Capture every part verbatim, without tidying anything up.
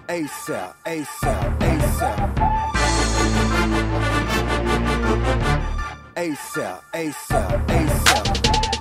ASAP, ASAP, ASAP. ASAP, ASAP, ASAP.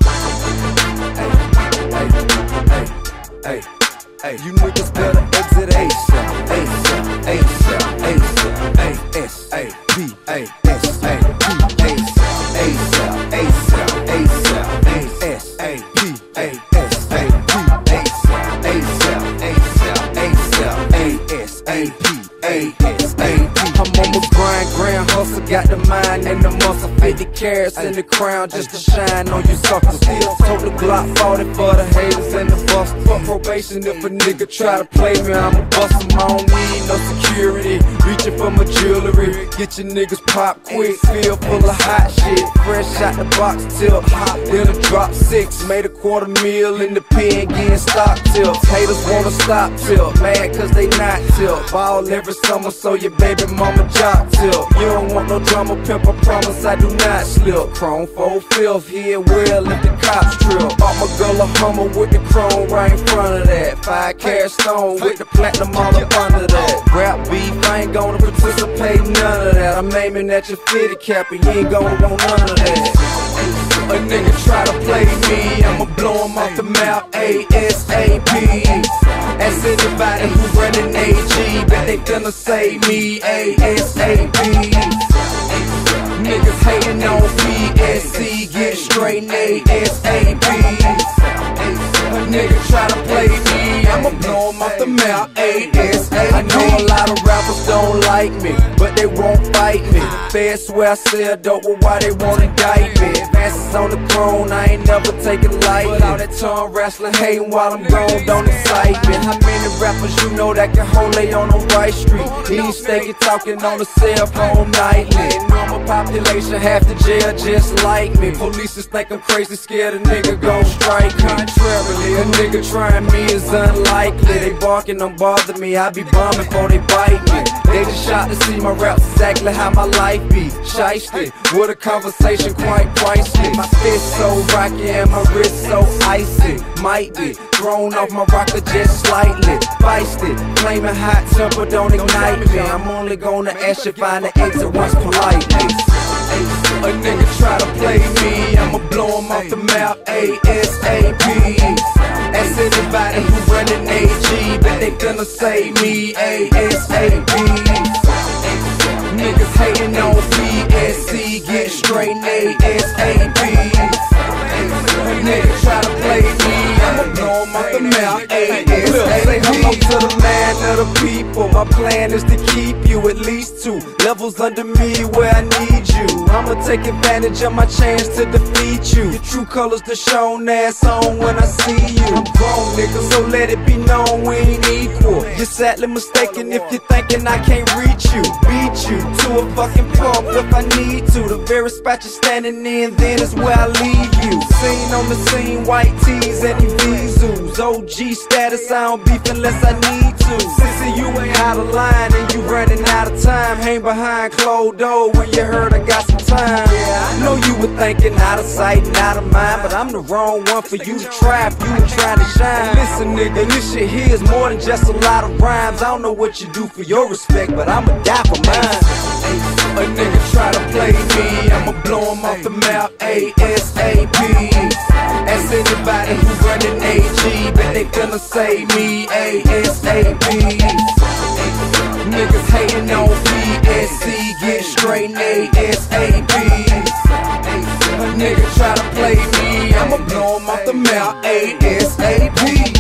Hey, hey, hey, hey, hey. You niggas better exit ASAP, ASAP, ASAP, ASAP, A S A P, A S A P, ASAP, ASAP, ASAP, ASAP, A S A P, A S A P, ASAP, ASAP, ASAP, ASAP, A S A P, A S A P. I'm on my grind, grand hustle, got the mind and the muscle, fifty carats in the crown just to shine on you suckers. Still told the Glock forty for the haters and the busters. Fuck probation if a nigga try to play me, I'ma bust him. I don't need no security, reaching for my jewelry. Get your niggas pop quick, feel full of hot shit. Fresh out the box, tilt hot, then a drop six. Made a quarter meal in the pen, getting stock tilt. Haters wanna stop tilt, mad cause they not tilt. Ball every summer so your baby mama job tilt. You don't want no drama, Pimp, I promise I do not slip. Chrome four fifth, here well if the cops trip. Bought my girl a Hummer with the chrome right in front of that. Five carat stone with the platinum all up under that. Rap beef, I ain't gonna participate in none of that. I'm aiming at your fitted cap and you ain't gonna want none of that. A nigga try to play me, I'ma blow him off the map, A S A P. Ask anybody who running A G, bet they gonna say me, A S A P. Niggas hating on P S C, get straight A S A P. A nigga try to play me, I'ma blow him off the map, A S A P. I know a lot of rappers don't like me, but they won't fight me. Feds swear I sell dope, but why they wanna indict me? Advances on the throne, I ain't never taking light. But all that tongue wrestling, hating while I'm gone, don't excite me. How many rappers you know that can hold they on the right street? Eating steak and talking on the cell phone nightly. Normal population, half the jail just like me. Police just think I'm crazy, scared a nigga gon' strike me. Contrarily, a nigga trying me is unlikely. They barking don't bother me, I be bombing before they bite me. They just shot to see my raps exactly how my life be. Shiesty, with a conversation quite priceless. My fist so rocky and my wrist so icy. Might be thrown off my rocker just slightly. Feisty, claiming hot temper don't ignite me. I'm only gonna ask you find the exit once politely. A nigga try to play me, I'ma blow him off the map, A S A P. Ask anybody who running A G, bet they gonna say me, A S A P. Niggas hating on P S C, get straight A S A P. A nigga try to play me, I'ma blow him off the map, A S A P. Say hello to the man of the people. My plan is to keep you at least two levels under me where I need you. I'ma take advantage of my chance to defeat you. Your true colors the shown ass on when I see you. I'm grown, nigga, so let it be known we ain't equal. You're sadly mistaken if you're thinking I can't reach you. Beat you to a fucking pulp if I need to. The very spot you're standing in, then is where I leave you. Seen on the scene, white tees and Evisus. O G status, I don't beef unless I need to. Sissy, you ain't out of line and you running out of time. Hang behind closed door when you heard I got some time. Yeah, I know you were thinking out of sight and out of mind, but I'm the wrong one for you to try if you ain't trying to shine. Listen, nigga, this shit here is more than just a lot of rhymes. I don't know what you do for your respect, but I'ma die for mine. A nigga try to play me, I'ma blow him off the map, A S A P. Ask anybody who running A G, bet they gonna say me, A S A P. Niggas hating on P S C, get straight A S A P. A nigga try to play me, I'ma blow him off the map, A S A P.